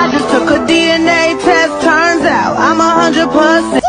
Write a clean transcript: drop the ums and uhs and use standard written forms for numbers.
I just took a DNA test, turns out I'm 100%.